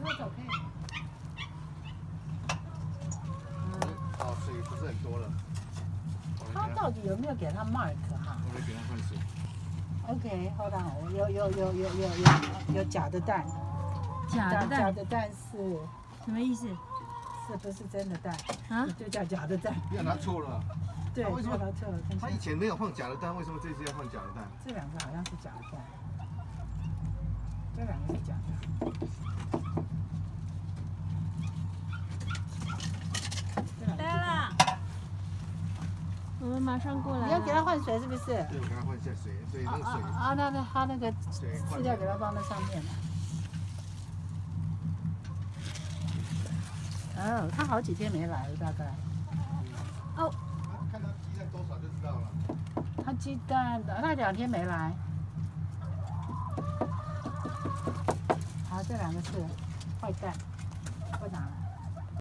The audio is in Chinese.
走可以。 哦，水不是很多了。 他到底有没有给他 mark 哈？ 我来给他换水。 OK，hold on，有假的蛋。假的蛋是什么意思？ 是不是真的蛋？ 啊？ 就叫假的蛋。 不要拿错了。 对，为什么拿错了？ 他以前没有放假的蛋，为什么这次要放假的蛋？ 这两个好像是假的蛋。这两个是假的。 来了，我们马上过来。 你要给他换水是不是？ 对，我给他换一下水，所以那个水。 那他那个饲料给他放在上面了。哦，他好几天没来了，大概。哦。 看他鸡蛋多少就知道了。 他鸡蛋，他2天没来。好，这两个是坏蛋。